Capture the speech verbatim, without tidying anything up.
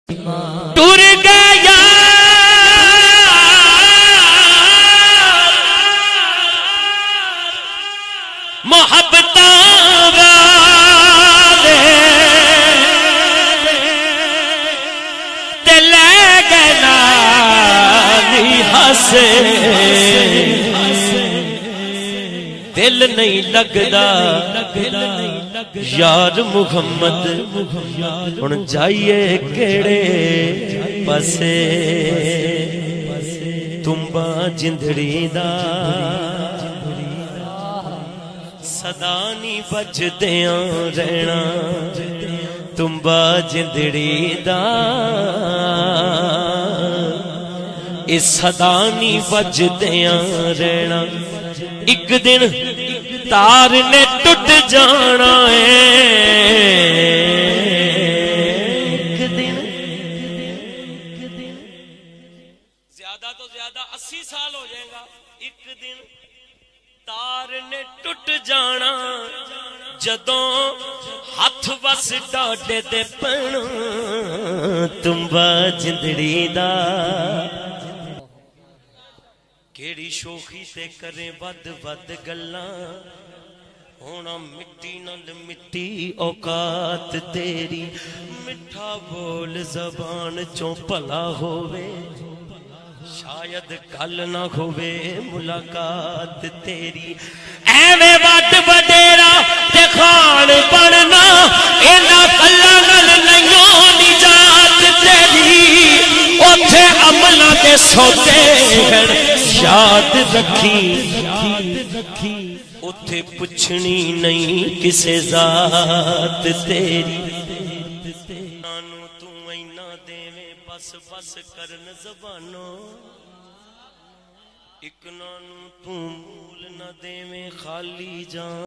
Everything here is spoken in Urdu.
ٹر گیا محبت والے تے لے گئے نالی ہسے دل نہیں لگدا یار محمد ہن جائیے کیڑے پاسے تمبا جندڑی دا صدا نہیں بجدیاں رہنا تمبا جندڑی دا اس صدا نہیں بجدیاں رہنا ایک دن تار نے ٹوٹ جانا ہے ایک دن زیادہ تو زیادہ اسی سال ہو جائے گا ایک دن تار نے ٹوٹ جانا جدوں ہاتھ بس ڈاڈے دے پنا تمبا جندڑی دا کیڑی شوخی تے کرے ود ود گلاں ہونا مٹی نال مٹی اوقات تیری مٹھا بول زبان چوں پلا ہووے شاید کل نہ ہووے ملاقات تیری ایویں وڈ وڈیرا تے خان بننا اینا کلاں نال نہیں نجات تیری اوتھے عملاں دے سوتے یاد رکھی اتھے پچھنی نہیں کسے ذات تیری نانو تو اینا دیویں بس بس کرن زبانوں ایک نانو تو مول نہ دیویں خالی جان